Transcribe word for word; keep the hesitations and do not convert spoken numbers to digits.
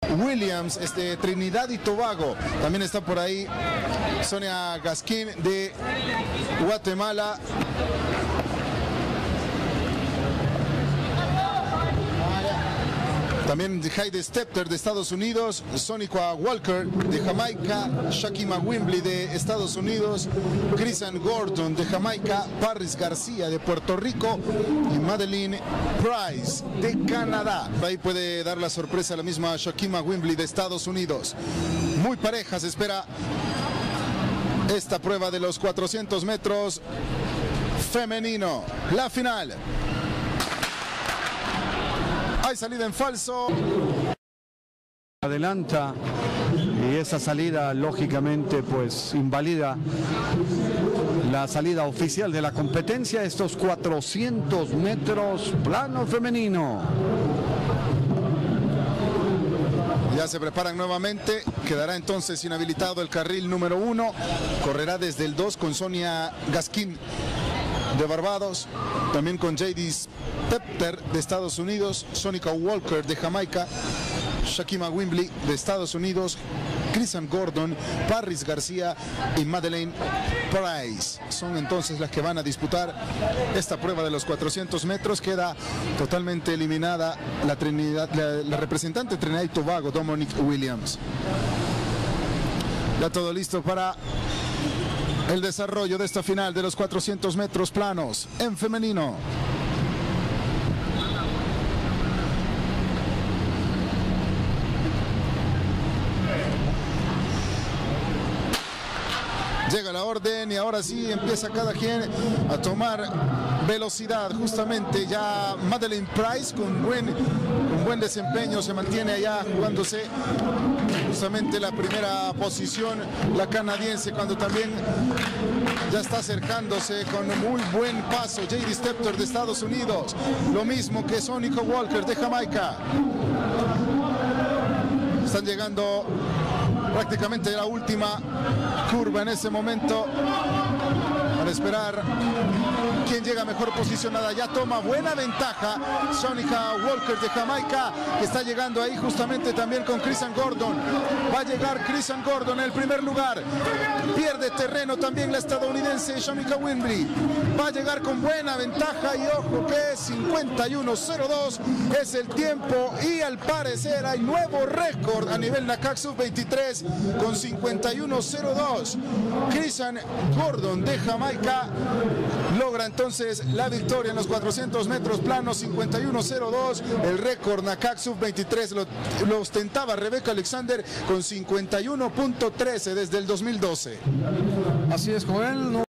Williams, este, Trinidad y Tobago. También está por ahí Sonia Gasquín de Guatemala. También Heidi Stepter de Estados Unidos, Sonica Walker de Jamaica, Shakima Wimbley de Estados Unidos, Chrisan Gordon de Jamaica, Parris García de Puerto Rico y Madeleine Price de Canadá. Ahí puede dar la sorpresa la misma Shakima Wimbley de Estados Unidos. Muy pareja se espera esta prueba de los cuatrocientos metros femenino. La final. Hay salida en falso. Adelanta y esa salida lógicamente pues invalida la salida oficial de la competencia, estos cuatrocientos metros plano femenino. Ya se preparan nuevamente, quedará entonces inhabilitado el carril número uno, correrá desde el dos con Sonia Gasquín de Barbados, también con J D Stepter de Estados Unidos, Sonica Walker de Jamaica, Shakima Wimbley de Estados Unidos, Chrisan Gordon, Parris García y Madeleine Price. Son entonces las que van a disputar esta prueba de los cuatrocientos metros. Queda totalmente eliminada la, Trinidad, la, la representante de Trinidad y Tobago, Dominic Williams. Ya todo listo para el desarrollo de esta final de los cuatrocientos metros planos en femenino. Llega la orden y ahora sí empieza cada quien a tomar velocidad. Justamente ya Madeleine Price con buen, con buen desempeño se mantiene allá jugándose justamente la primera posición. La canadiense cuando también ya está acercándose con muy buen paso. J D Stepter de Estados Unidos, lo mismo que Sonica Walker de Jamaica. Están llegando prácticamente la última curva en ese momento para esperar quién llega mejor posicionada. Ya toma buena ventaja Sonica Walker de Jamaica, que está llegando ahí justamente también con Chrisan Gordon. Va a llegar Chrisan Gordon en el primer lugar, pierde terreno también la estadounidense Shakima Wimbley. Va a llegar con buena ventaja y ojo que cincuenta y uno cero dos es el tiempo y al parecer hay nuevo récord a nivel NACAC sub veintitrés con cincuenta y uno cero dos. Chrisan Gordon de Jamaica logra entonces la victoria en los cuatrocientos metros planos, cincuenta y uno cero dos. El récord NACAC sub veintitrés lo, lo ostentaba Rebecca Alexander con cincuenta y uno punto trece desde el dos mil doce. Así es, Joel. No